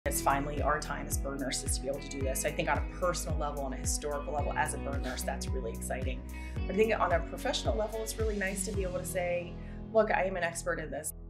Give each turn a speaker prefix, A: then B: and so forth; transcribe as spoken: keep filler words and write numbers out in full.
A: It's finally our time as burn nurses to be able to do this. So I think on a personal level and a historical level as a burn nurse, that's really exciting. But I think on a professional level, it's really nice to be able to say, look, I am an expert in this.